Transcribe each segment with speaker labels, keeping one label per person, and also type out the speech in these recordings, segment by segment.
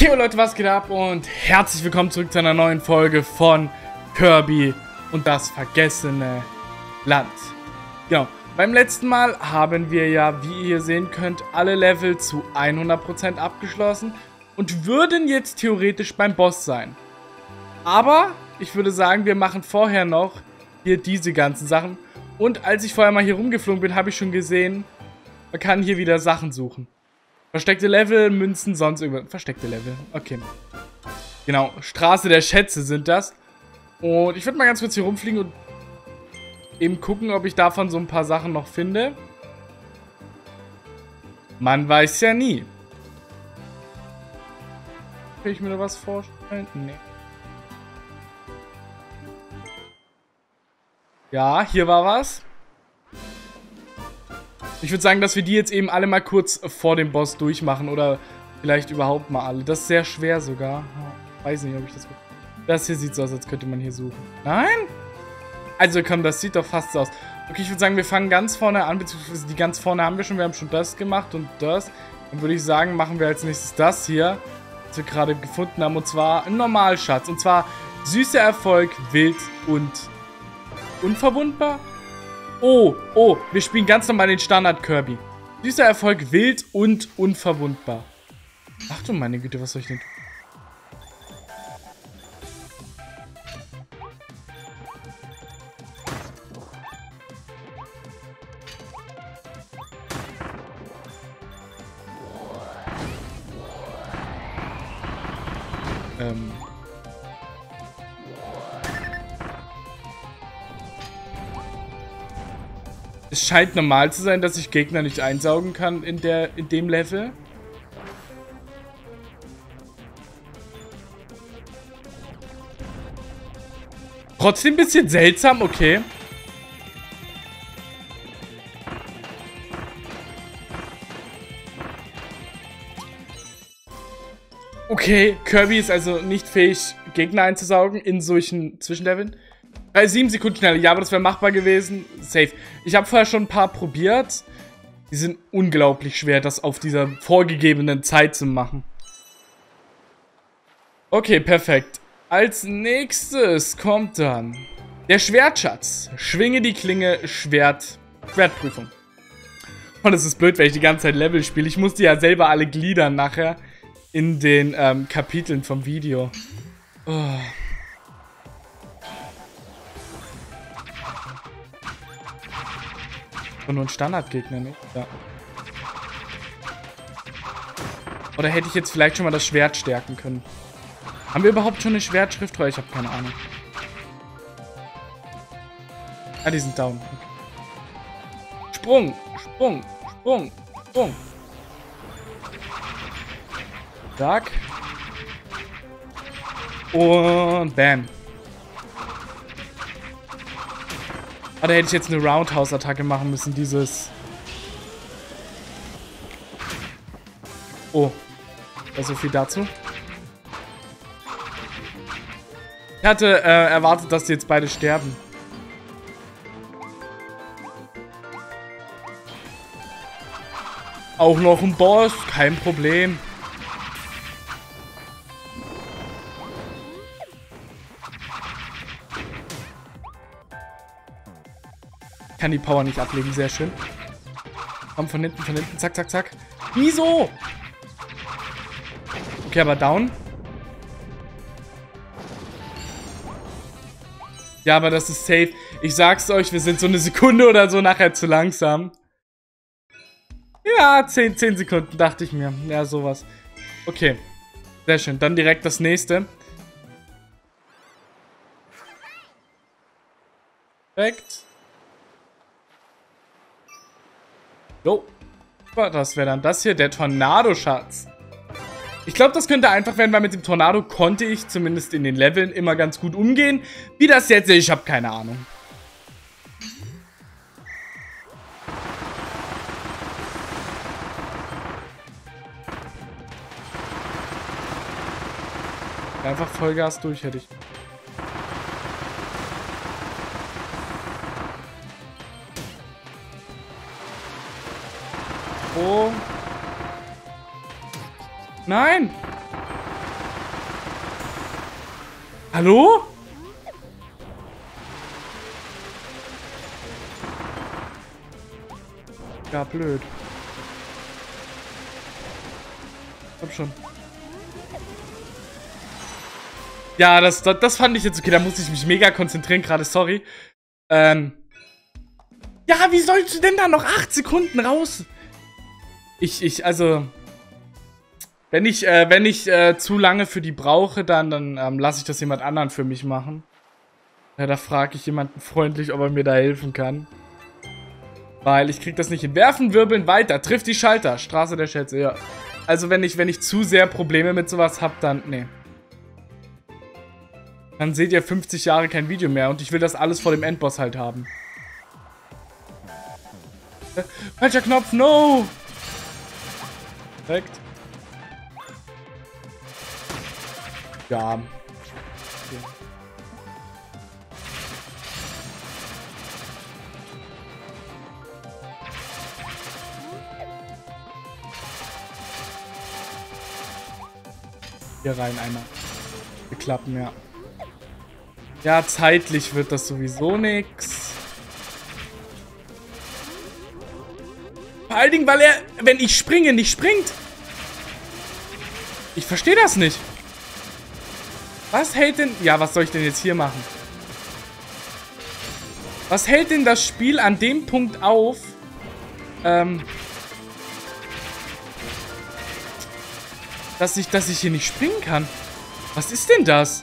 Speaker 1: Yo Leute, was geht ab und herzlich willkommen zurück zu einer neuen Folge von Kirby und das vergessene Land. Genau, beim letzten Mal haben wir ja, wie ihr hier sehen könnt, alle Level zu 100% abgeschlossen und würden jetzt theoretisch beim Boss sein. Aber ich würde sagen, wir machen vorher noch hier diese ganzen Sachen. Und als ich vorher mal hier rumgeflogen bin, habe ich schon gesehen, man kann hier wieder Sachen suchen. Versteckte Level, Münzen, sonst irgendwas. Versteckte Level, okay. Genau, Straße der Schätze sind das. Und ich würde mal ganz kurz hier rumfliegen und eben gucken, ob ich davon so ein paar Sachen noch finde. Man weiß ja nie. Kann ich mir da was vorstellen? Nee. Ja, hier war was. Ich würde sagen, dass wir die jetzt eben alle mal kurz vor dem Boss durchmachen. Oder vielleicht überhaupt mal alle. Das ist sehr schwer sogar. Weiß nicht, ob ich das... Das hier sieht so aus, als könnte man hier suchen. Nein? Also komm, das sieht doch fast so aus. Okay, ich würde sagen, wir fangen ganz vorne an. Beziehungsweise die ganz vorne haben wir schon. Wir haben schon das gemacht und das. Dann würde ich sagen, machen wir als nächstes das hier. Was wir gerade gefunden haben. Und zwar ein Normalschatz. Und zwar süßer Erfolg, wild und unverwundbar. Oh, wir spielen ganz normal den Standard Kirby. Süßer Erfolg, wild und unverwundbar. Ach du meine Güte, was soll ich denn tun? Es scheint normal zu sein, dass ich Gegner nicht einsaugen kann in dem Level. Trotzdem ein bisschen seltsam, okay. Okay, Kirby ist also nicht fähig, Gegner einzusaugen in solchen Zwischenleveln. 7 Sekunden schneller. Ja, aber das wäre machbar gewesen. Safe. Ich habe vorher schon ein paar probiert. Die sind unglaublich schwer, das auf dieser vorgegebenen Zeit zu machen. Okay, perfekt. Als nächstes kommt dann der Schwertschatz. Schwinge die Klinge, Schwertprüfung. Und es ist blöd, wenn ich die ganze Zeit Level spiele. Ich muss die ja selber alle gliedern nachher in den Kapiteln vom Video. Oh. Und nur ein Standardgegner, nicht? Ja. Oder hätte ich jetzt vielleicht schon mal das Schwert stärken können? Haben wir überhaupt schon eine Schwertschrift? Ich habe keine Ahnung. Ah, die sind down. Okay. Sprung, Sprung, Sprung, Sprung. Zack. Und bam. Da hätte ich jetzt eine Roundhouse-Attacke machen müssen, dieses... Oh. Ja, so viel dazu. Ich hatte erwartet, dass die jetzt beide sterben. Auch noch ein Boss, kein Problem. Kann die Power nicht ablegen, sehr schön. Komm, von hinten, zack, zack, zack. Wieso? Okay, aber down. Ja, aber das ist safe. Ich sag's euch, wir sind so eine Sekunde oder so nachher zu langsam. Ja, 10 Sekunden, dachte ich mir. Ja, sowas. Okay, sehr schön. Dann direkt das nächste. Perfekt. Jo. Das wäre dann das hier, der Tornado-Schatz. Ich glaube, das könnte einfach werden, weil mit dem Tornado konnte ich zumindest in den Leveln immer ganz gut umgehen. Wie das jetzt ist, ich habe keine Ahnung. Einfach Vollgas durch hätte ich. Oh. Nein! Hallo? Ja, blöd. Komm schon. Ja, das fand ich jetzt okay. Da musste ich mich mega konzentrieren gerade, sorry. Ja, wie sollst du denn da noch 8 Sekunden raus? Also... Wenn ich zu lange für die brauche, dann lasse ich das jemand anderen für mich machen. Ja, da frage ich jemanden freundlich, ob er mir da helfen kann. Weil ich krieg das nicht hin. Werfen, wirbeln, weiter. Trifft die Schalter. Straße der Schätze, ja. Also wenn ich zu sehr Probleme mit sowas habe, dann... Nee. Dann seht ihr 50 Jahre kein Video mehr. Und ich will das alles vor dem Endboss halt haben. Falscher Knopf, no! Perfekt. Ja. Okay. Hier rein einmal. Klappen, ja. Ja, zeitlich wird das sowieso nix. Vor allen Dingen, weil er, wenn ich springe, nicht springt. Ich verstehe das nicht. Was hält denn... Ja, was soll ich denn jetzt hier machen? Was hält denn das Spiel an dem Punkt auf? Dass ich hier nicht springen kann. Was ist denn das?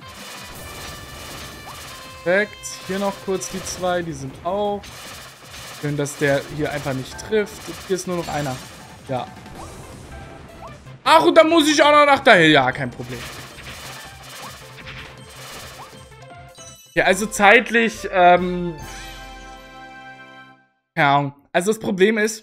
Speaker 1: Perfekt. Hier noch kurz die 2. Die sind auf. Schön, dass der hier einfach nicht trifft. Hier ist nur noch einer. Ja. Ach, und dann muss ich auch noch nach dahin. Ja, kein Problem. Ja, also zeitlich, ja, also das Problem ist,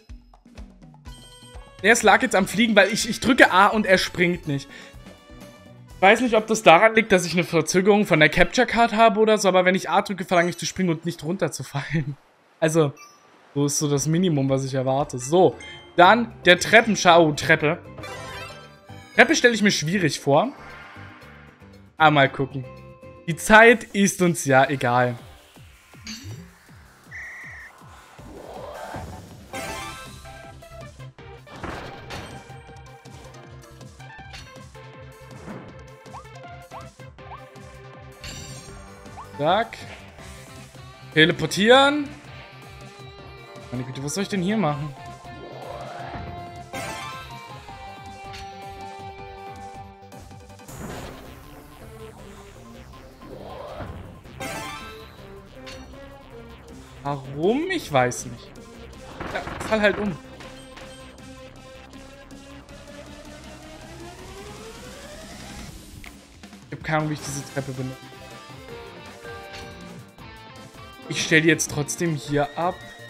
Speaker 1: es lag jetzt am Fliegen, weil ich drücke A und er springt nicht. Ich weiß nicht, ob das daran liegt, dass ich eine Verzögerung von der Capture Card habe oder so, aber wenn ich A drücke, verlange ich zu springen und nicht runterzufallen. Also, so ist so das Minimum, was ich erwarte. So, dann der Treppenschau. Treppe. Treppe stelle ich mir schwierig vor. Aber mal gucken. Die Zeit ist uns ja egal. Zack. Teleportieren. Meine Güte, was soll ich denn hier machen? Warum? Ich weiß nicht. Ja, fall halt um. Ich habe keine Ahnung, wie ich diese Treppe benutze. Ich stelle die jetzt trotzdem hier ab.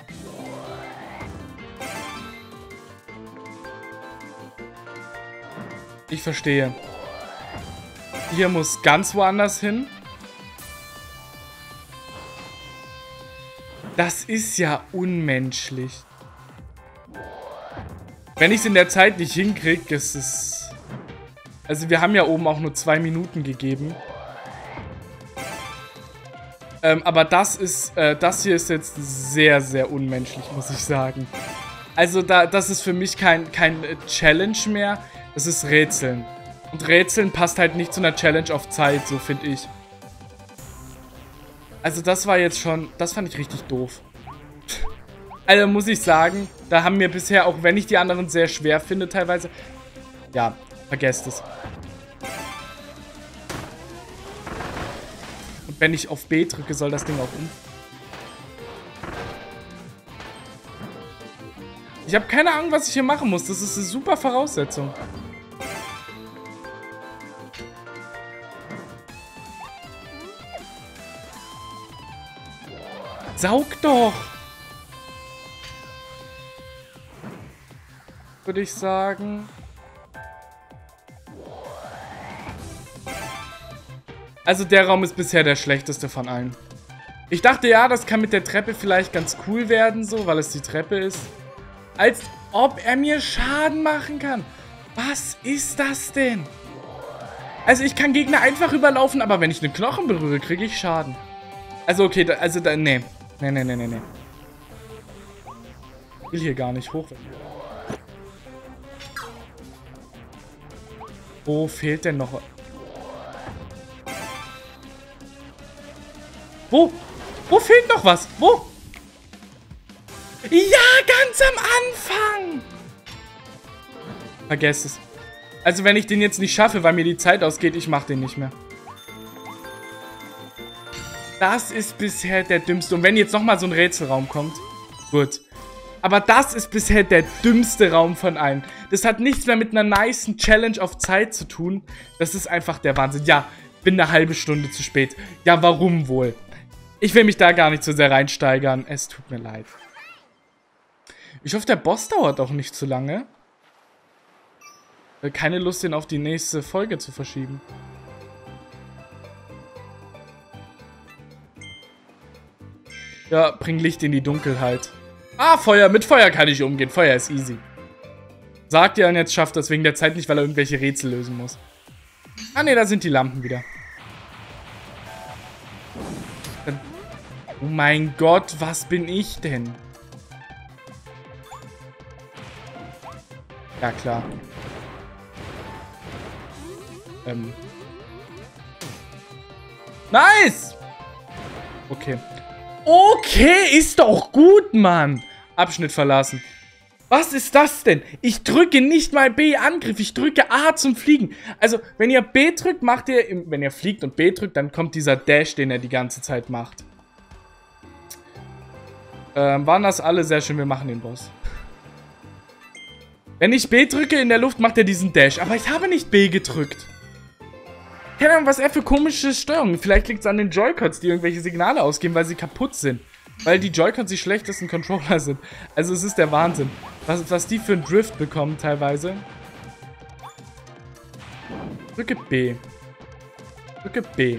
Speaker 1: Ich verstehe. Hier muss ganz woanders hin. Das ist ja unmenschlich. Wenn ich es in der Zeit nicht hinkriege, ist es... Also wir haben ja oben auch nur 2 Minuten gegeben. Aber das hier ist jetzt sehr, sehr unmenschlich, muss ich sagen. Also das ist für mich kein Challenge mehr. Das ist Rätseln. Und Rätseln passt halt nicht zu einer Challenge auf Zeit, so finde ich. Also das war jetzt schon... Das fand ich richtig doof. Also muss ich sagen, da haben mir bisher, auch wenn ich die anderen sehr schwer finde teilweise... Ja, vergesst es. Und wenn ich auf B drücke, soll das Ding auch um. Ich habe keine Ahnung, was ich hier machen muss. Das ist eine super Voraussetzung. Saug doch! Würde ich sagen. Also der Raum ist bisher der schlechteste von allen. Ich dachte, ja, das kann mit der Treppe vielleicht ganz cool werden, so, weil es die Treppe ist. Als ob er mir Schaden machen kann. Was ist das denn? Also ich kann Gegner einfach überlaufen, aber wenn ich einen Knochen berühre, kriege ich Schaden. Also okay, nee. Nee. Ich will hier gar nicht hoch. Wo fehlt denn noch? Wo? Wo fehlt noch was? Wo? Ja, ganz am Anfang! Vergesst es. Also wenn ich den jetzt nicht schaffe, weil mir die Zeit ausgeht, ich mache den nicht mehr. Das ist bisher der dümmste. Und wenn jetzt nochmal so ein Rätselraum kommt, gut. Aber das ist bisher der dümmste Raum von allen. Das hat nichts mehr mit einer nicen Challenge auf Zeit zu tun. Das ist einfach der Wahnsinn. Ja, bin eine halbe Stunde zu spät. Ja, warum wohl? Ich will mich da gar nicht so sehr reinsteigern. Es tut mir leid. Ich hoffe, der Boss dauert auch nicht zu lange. Keine Lust, den auf die nächste Folge zu verschieben. Ja, bring Licht in die Dunkelheit. Ah, Feuer. Mit Feuer kann ich umgehen. Feuer ist easy. Sagt ihr, und jetzt schafft das wegen der Zeit nicht, weil er irgendwelche Rätsel lösen muss. Ah, ne, da sind die Lampen wieder. Oh mein Gott, was bin ich denn? Ja, klar. Nice! Okay. Okay, ist doch gut, Mann. Abschnitt verlassen. Was ist das denn? Ich drücke nicht mal B Angriff, ich drücke A zum Fliegen. Also, wenn ihr B drückt, macht ihr, wenn ihr fliegt und B drückt, dann kommt dieser Dash, den er die ganze Zeit macht. Waren das alle? Sehr schön, wir machen den Boss. Wenn ich B drücke in der Luft, macht er diesen Dash. Aber ich habe nicht B gedrückt. Keine Ahnung, was er für komische Steuerungen. Vielleicht liegt es an den Joy-Cons, die irgendwelche Signale ausgeben, weil sie kaputt sind. Weil die Joy-Cons die schlechtesten Controller sind. Also es ist der Wahnsinn. Was die für einen Drift bekommen teilweise. Drücke B. Drücke B.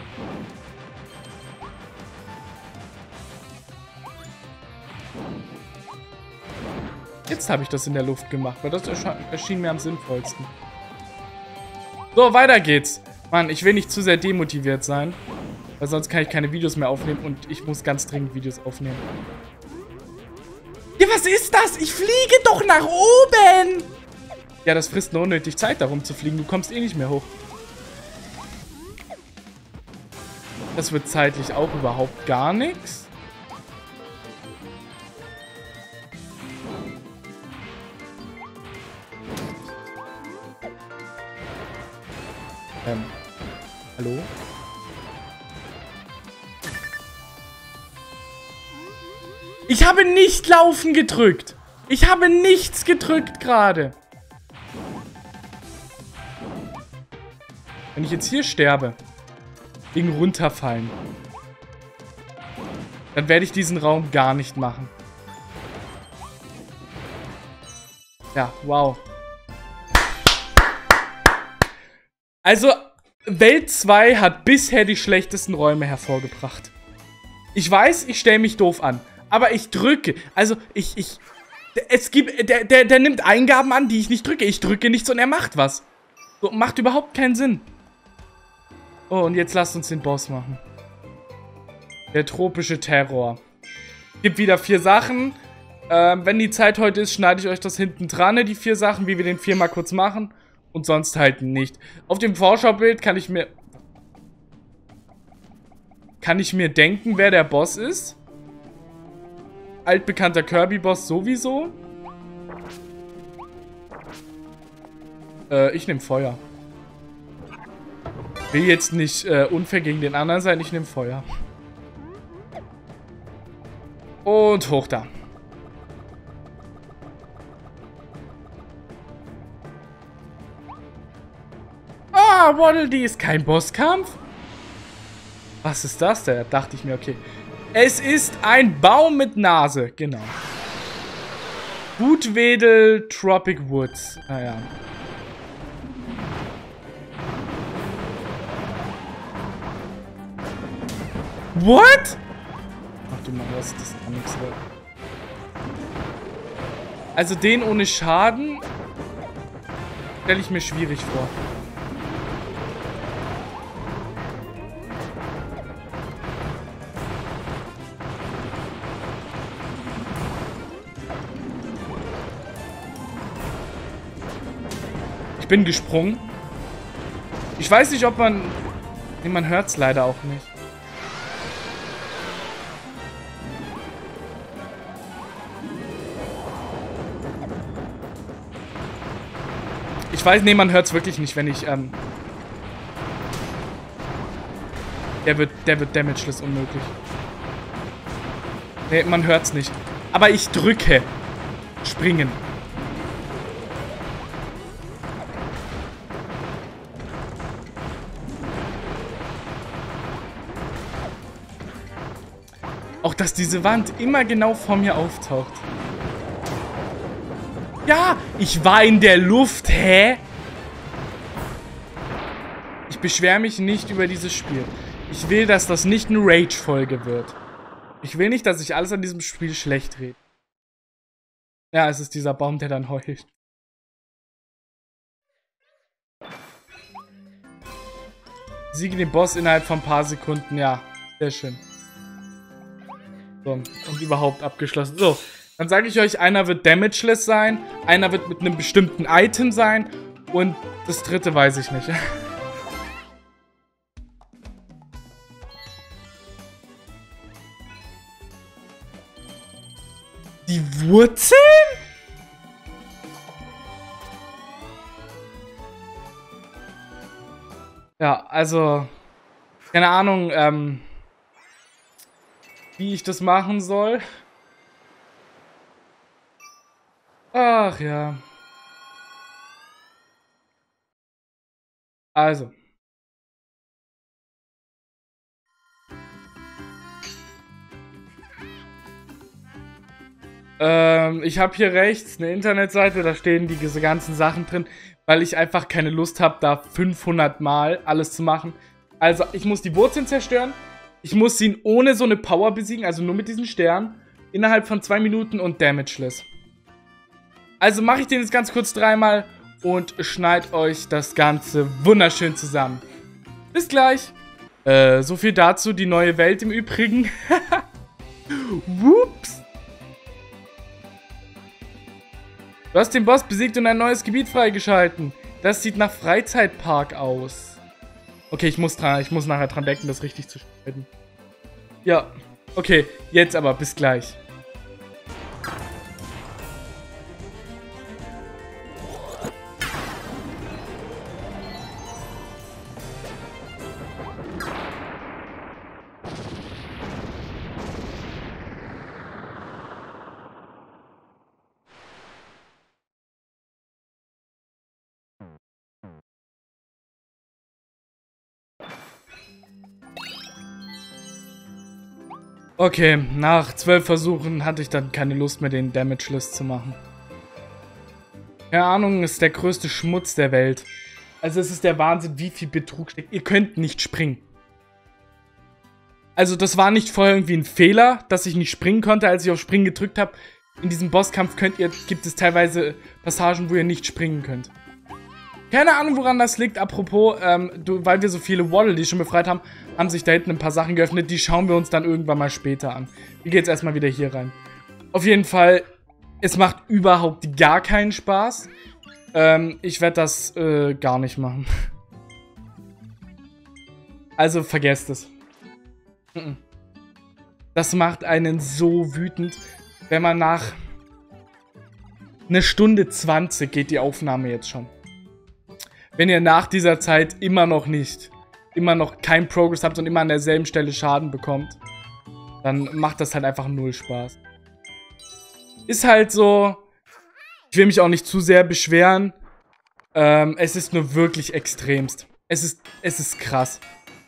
Speaker 1: Jetzt habe ich das in der Luft gemacht, weil das erschien mir am sinnvollsten. So, weiter geht's. Mann, ich will nicht zu sehr demotiviert sein, weil sonst kann ich keine Videos mehr aufnehmen und ich muss ganz dringend Videos aufnehmen. Ja, was ist das? Ich fliege doch nach oben! Ja, das frisst nur unnötig Zeit, darum zu fliegen. Du kommst eh nicht mehr hoch. Das wird zeitlich auch überhaupt gar nichts. Hallo? Ich habe nicht laufen gedrückt. Ich habe nichts gedrückt gerade. Wenn ich jetzt hier sterbe, wegen runterfallen, dann werde ich diesen Raum gar nicht machen. Ja, wow. Also, Welt 2 hat bisher die schlechtesten Räume hervorgebracht. Ich weiß, ich stelle mich doof an. Aber ich drücke. Also, der nimmt Eingaben an, die ich nicht drücke. Ich drücke nichts und er macht was. So, macht überhaupt keinen Sinn. Oh, und jetzt lasst uns den Boss machen. Der tropische Terror. Gibt wieder 4 Sachen. Wenn die Zeit heute ist, schneide ich euch das hinten dran, die 4 Sachen, wie wir den 4-mal kurz machen. Und sonst halt nicht. Auf dem Vorschaubild kann ich mir denken, wer der Boss ist. Altbekannter Kirby-Boss sowieso. Ich nehme Feuer. Will jetzt nicht unfair gegen den anderen sein, ich nehme Feuer. Und hoch da. Ah, Waddle Dee ist kein Bosskampf? Was ist das denn? Da dachte ich mir, okay. Es ist ein Baum mit Nase, genau. Gutwedel Tropic Woods. Naja. What? Ach du Mann, was ist das denn nichts wert? Also den ohne Schaden stelle ich mir schwierig vor. Ich bin gesprungen. Ich weiß nicht, ob man... Nee, man hört es leider auch nicht. Ich weiß, nee, man hört es wirklich nicht, wenn ich, Der wird damageless unmöglich. Nee, man hört es nicht. Aber ich drücke. Springen. Auch, dass diese Wand immer genau vor mir auftaucht. Ja, ich war in der Luft, hä? Ich beschwere mich nicht über dieses Spiel. Ich will, dass das nicht eine Rage-Folge wird. Ich will nicht, dass ich alles an diesem Spiel schlecht rede. Ja, es ist dieser Baum, der dann heult. Siege den Boss innerhalb von ein paar Sekunden. Ja, sehr schön. So, und überhaupt abgeschlossen. So, dann sage ich euch, einer wird damageless sein, einer wird mit einem bestimmten Item sein und das dritte weiß ich nicht. Die Wurzeln? Ja, also, keine Ahnung, wie ich das machen soll. Ach ja. Also. Ich habe hier rechts eine Internetseite, da stehen diese ganzen Sachen drin, weil ich einfach keine Lust habe, da 500 Mal alles zu machen. Also, ich muss die Wurzeln zerstören. Ich muss ihn ohne so eine Power besiegen, also nur mit diesen Sternen, innerhalb von 2 Minuten und damageless. Also mache ich den jetzt ganz kurz 3-mal und schneid euch das Ganze wunderschön zusammen. Bis gleich. So viel dazu, die neue Welt im Übrigen. Whoops. Du hast den Boss besiegt und ein neues Gebiet freigeschalten. Das sieht nach Freizeitpark aus. Okay, ich muss nachher dran denken, das richtig zu schneiden. Ja, okay, jetzt aber, bis gleich. Okay, nach 12 Versuchen hatte ich dann keine Lust mehr, den Damageless zu machen. Keine Ahnung, ist der größte Schmutz der Welt. Also es ist der Wahnsinn, wie viel Betrug steckt. Ihr könnt nicht springen. Also das war nicht vorher irgendwie ein Fehler, dass ich nicht springen konnte, als ich auf Springen gedrückt habe. In diesem Bosskampf gibt es teilweise Passagen, wo ihr nicht springen könnt. Keine Ahnung, woran das liegt. Apropos, weil wir so viele Waddle, die schon befreit haben, haben sich da hinten ein paar Sachen geöffnet. Die schauen wir uns dann irgendwann mal später an. Wir gehen jetzt erstmal wieder hier rein. Auf jeden Fall, es macht überhaupt gar keinen Spaß. Ich werde das gar nicht machen. Also vergesst es. Das macht einen so wütend, wenn man nach 1 Stunde 20 geht die Aufnahme jetzt schon. Wenn ihr nach dieser Zeit immer noch kein Progress habt und immer an derselben Stelle Schaden bekommt, dann macht das halt einfach null Spaß. Ist halt so, ich will mich auch nicht zu sehr beschweren, es ist nur wirklich extremst. Es ist krass.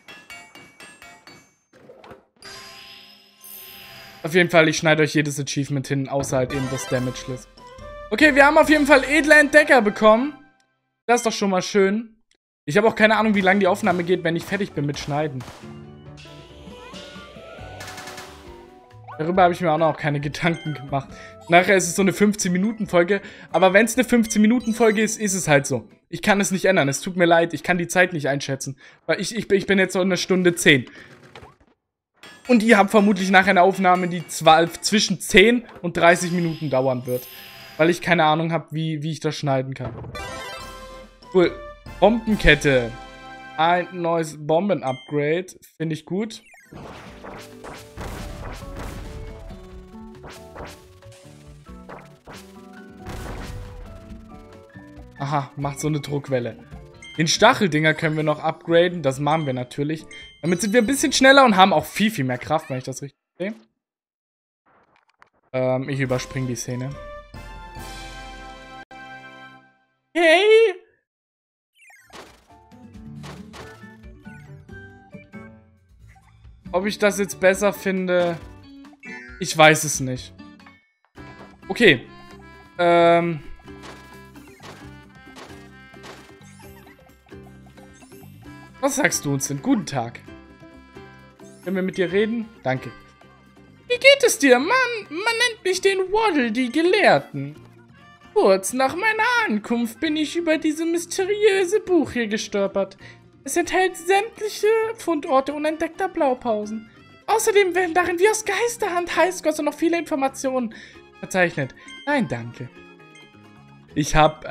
Speaker 1: Auf jeden Fall, ich schneide euch jedes Achievement hin, außer halt eben das Damageless. Okay, wir haben auf jeden Fall edle Entdecker bekommen. Das ist doch schon mal schön. Ich habe auch keine Ahnung, wie lange die Aufnahme geht, wenn ich fertig bin mit Schneiden. Darüber habe ich mir auch noch keine Gedanken gemacht. Nachher ist es so eine 15-Minuten-Folge. Aber wenn es eine 15-Minuten-Folge ist, ist es halt so. Ich kann es nicht ändern. Es tut mir leid. Ich kann die Zeit nicht einschätzen. Weil ich bin jetzt so in 1 Stunde 10. Und ihr habt vermutlich nachher eine Aufnahme, die zwischen 10 und 30 Minuten dauern wird. Weil ich keine Ahnung habe, wie ich das schneiden kann. Cool. Bombenkette. Ein neues Bomben-Upgrade. Finde ich gut. Aha, macht so eine Druckwelle. Den Stacheldinger können wir noch upgraden. Das machen wir natürlich. Damit sind wir ein bisschen schneller und haben auch viel, viel mehr Kraft, wenn ich das richtig sehe. Ich überspringe die Szene. Hey! Ob ich das jetzt besser finde? Ich weiß es nicht. Okay. Was sagst du uns denn? Guten Tag. Können wir mit dir reden? Danke. Wie geht es dir, Mann? Man nennt mich den Waddle, die Gelehrten. Kurz nach meiner Ankunft bin ich über diese mysteriöse Buch hier gestolpert. Es enthält sämtliche Fundorte unentdeckter Blaupausen. Außerdem werden darin wie aus Geisterhand Highscores und noch viele Informationen verzeichnet. Nein, danke. Ich hab,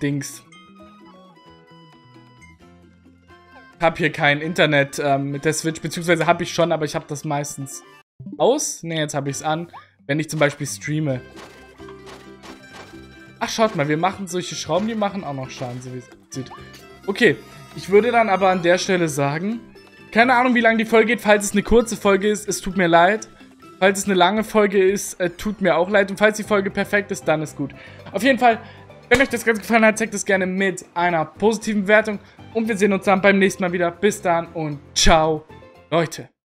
Speaker 1: Ich habe hier kein Internet mit der Switch, beziehungsweise habe ich schon, aber ich habe das meistens aus. Ne, jetzt habe ich es an, wenn ich zum Beispiel streame. Ach, schaut mal, wir machen solche Schrauben, die machen auch noch Schaden, so wie es aussieht. Okay, ich würde dann aber an der Stelle sagen, keine Ahnung, wie lange die Folge geht. Falls es eine kurze Folge ist, es tut mir leid. Falls es eine lange Folge ist, tut mir auch leid. Und falls die Folge perfekt ist, dann ist gut. Auf jeden Fall, wenn euch das Ganze gefallen hat, zeigt es gerne mit einer positiven Wertung. Und wir sehen uns dann beim nächsten Mal wieder. Bis dann und ciao, Leute.